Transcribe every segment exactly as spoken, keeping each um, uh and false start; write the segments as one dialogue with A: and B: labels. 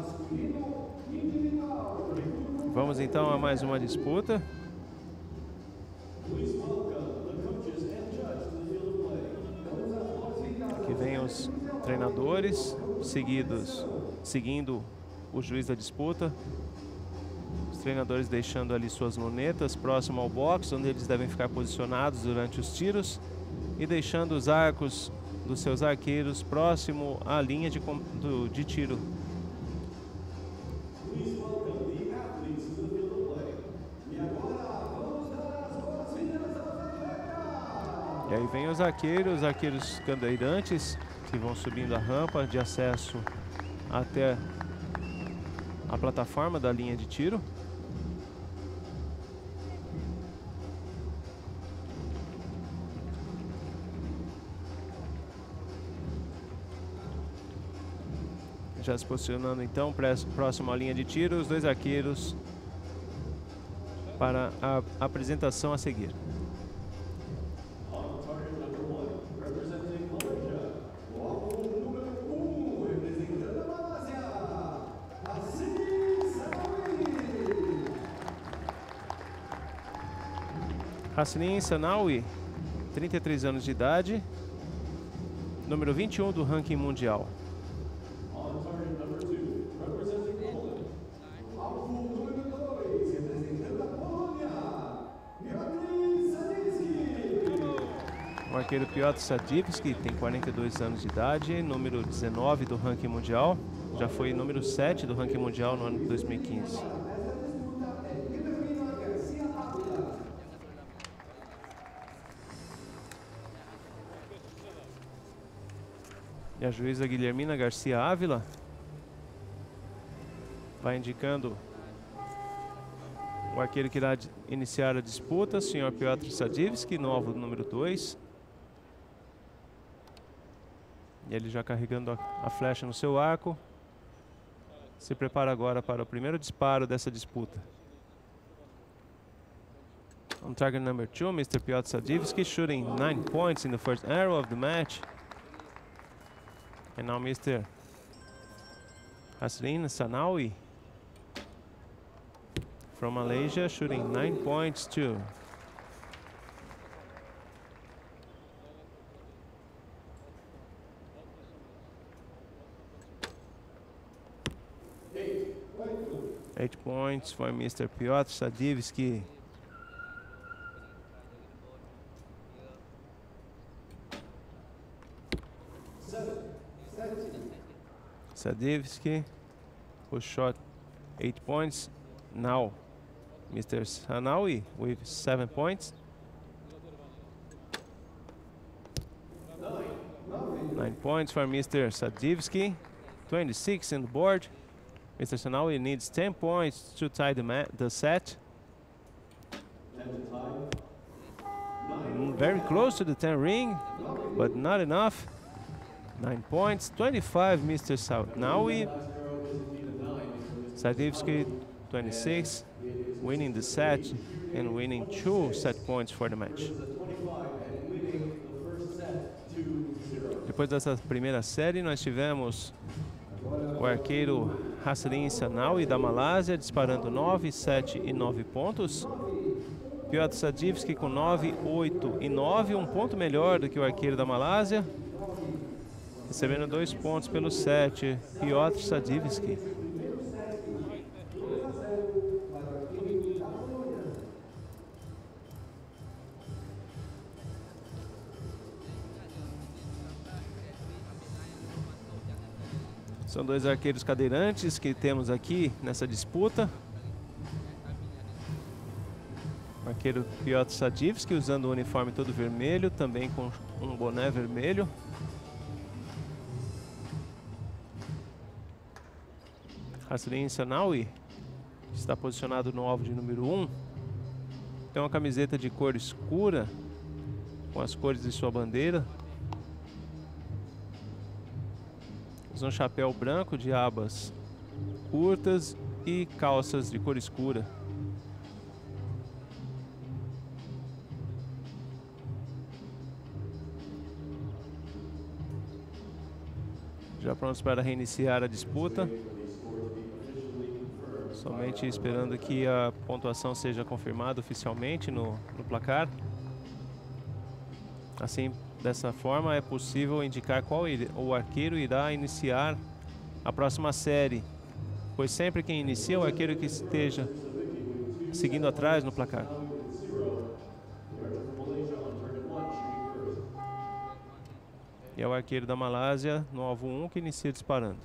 A: Vamos então a mais uma disputa. Aqui vem os treinadores, seguidos, seguindo o juiz da disputa. Os treinadores deixando ali suas lunetas próximo ao box, onde eles devem ficar posicionados durante os tiros, e deixando os arcos dos seus arqueiros próximo à linha de, do, de tiro. E aí vem os arqueiros, os arqueiros cadeirantes, que vão subindo a rampa de acesso até a plataforma da linha de tiro. Já se posicionando então próximo à linha de tiro, os dois arqueiros para a apresentação a seguir. Hassanin Sanawi, trinta e três anos de idade, número vinte e um do ranking mundial. O arqueiro Piotr Sadivski tem quarenta e dois anos de idade, número dezenove do ranking mundial, já foi número sete do ranking mundial no ano de dois mil e quinze. E a juíza Guilhermina Garcia Ávila vai indicando o arqueiro que irá iniciar a disputa, o senhor Piotr Sadivski, novo número dois. E ele já carregando a, a flecha no seu arco. Se prepara agora para o primeiro disparo dessa disputa. On target number two, Mister Piotr Sadivski shooting nine points in the first arrow of the match. And now Mister Hassanin Sanawi from Malaysia shooting nine points too. Eight points for Mister Piotr Sadivski. Sadivski, who shot eight points. Now, Mister Sanawi with seven points. Nine points for Mister Sadivski. twenty-six in the board. Mister Sanawi needs ten points to tie the, ma the set. Mm, very close to the ten ring, but not enough. Nine points, twenty-five, Mister Sanawi. Sadivski, twenty-six, winning the set and winning two set points for the match. Depois dessa primeira série, nós tivemos o arqueiro Hassanin Sanawi da Malásia disparando nove, sete e nove pontos. Piotr Sadivski com nove, oito e nove, um ponto melhor do que o arqueiro da Malásia. Recebendo dois pontos pelo set, Piotr Sadivski. São dois arqueiros cadeirantes que temos aqui nessa disputa. O arqueiro Piotr Sadivski usando o uniforme todo vermelho, também com um boné vermelho. Hassanin Sanawi está posicionado no alvo de número um. Tem uma camiseta de cor escura com as cores de sua bandeira. Usa um chapéu branco de abas curtas e calças de cor escura. Já prontos para reiniciar a disputa. Somente esperando que a pontuação seja confirmada oficialmente no, no placar. Assim, dessa forma, é possível indicar qual ir, o arqueiro irá iniciar a próxima série, pois sempre quem inicia é o arqueiro que esteja seguindo atrás no placar. E é o arqueiro da Malásia, no alvo um, que inicia disparando.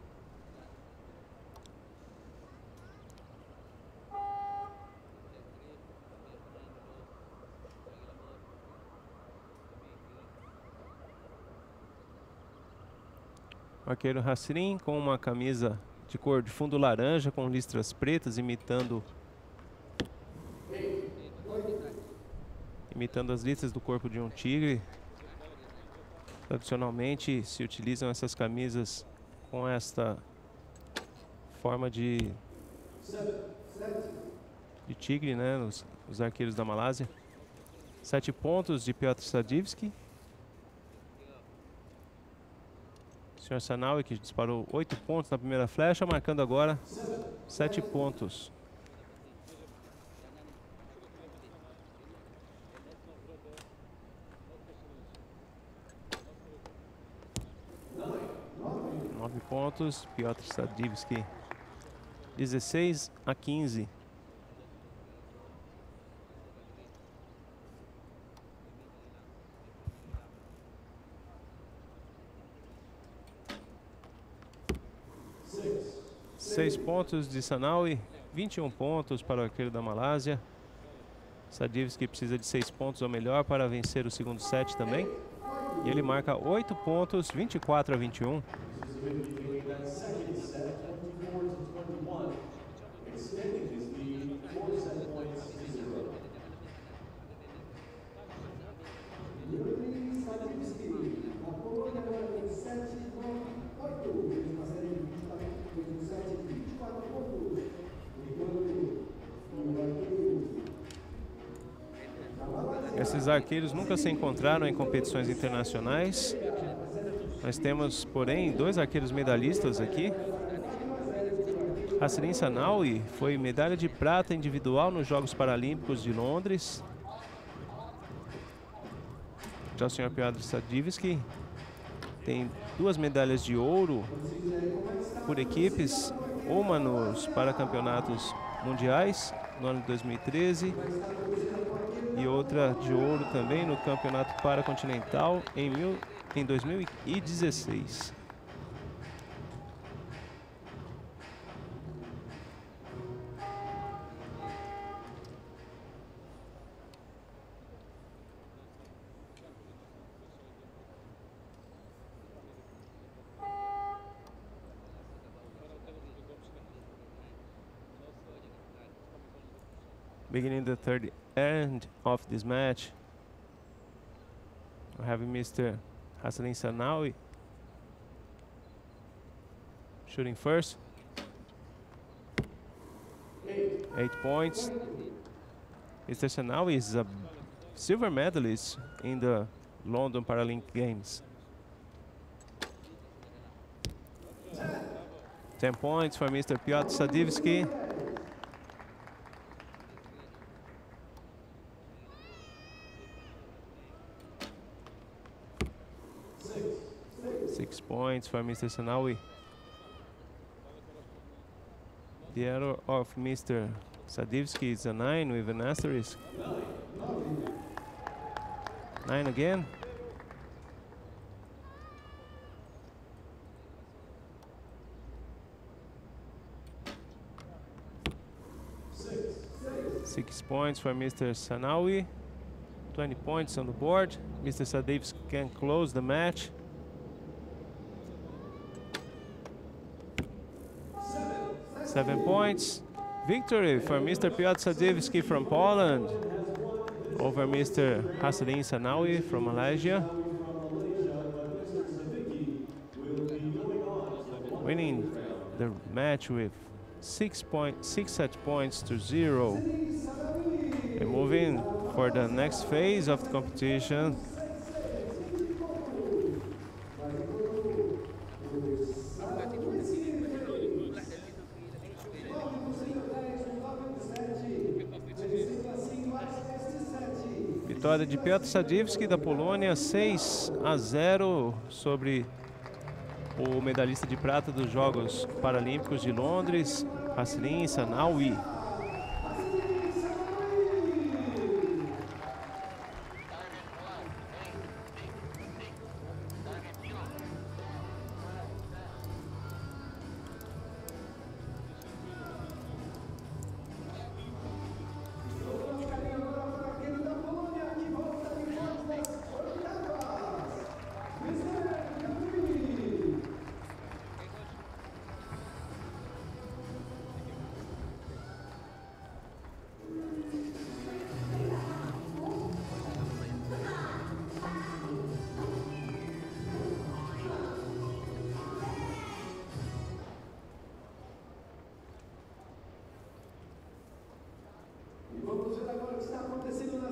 A: O arqueiro Hasrin com uma camisa de cor de fundo laranja com listras pretas, imitando imitando as listras do corpo de um tigre. Tradicionalmente se utilizam essas camisas com esta forma de, de tigre, né? Os, os arqueiros da Malásia. Sete pontos de Piotr Sadivski. O senhor Sanaui, que disparou oito pontos na primeira flecha, marcando agora sete pontos. Nove pontos, Piotr Sadivski. dezesseis a quinze. Seis pontos de Sanaui, vinte e um pontos para o arqueiro da Malásia. Sadivski precisa de seis pontos ou melhor para vencer o segundo set também. E ele marca oito pontos, vinte e quatro a vinte e um. Esses arqueiros nunca se encontraram em competições internacionais. Nós temos, porém, dois arqueiros medalhistas aqui. Hasrin Sanaui foi medalha de prata individual nos Jogos Paralímpicos de Londres. Já o senhor Piotr Sadivski tem duas medalhas de ouro por equipes, uma nos Paracampeonatos Mundiais no ano de dois mil e treze e outra de ouro também no Campeonato Paracontinental em, mil, em dois mil e dezesseis. Beginning the third end of this match, we have Mister Hasrin Sanaui shooting first. Eight, Eight points. Mister Sanaui is a silver medalist in the London Paralympic Games. Ten points for Mister Piotr Sadivski. Six points for Mister Sanaui. The error of Mister Sadivski is a nine with an asterisk. Nine again. Six points for Mister Sanaui. Twenty points on the board. Mister Sadivski can close the match. Seven points. Victory for Mister Piotr Sadivski from Poland over Mister Hasrin Sanaui from Malaysia. Winning the match with six point six set points to zero. And moving for the next phase of the competition. Vitória de Piotr Sadivski da Polônia, seis a zero sobre o medalhista de prata dos Jogos Paralímpicos de Londres, Hasselin Sanaui.
B: Vamos ver agora o que está acontecendo na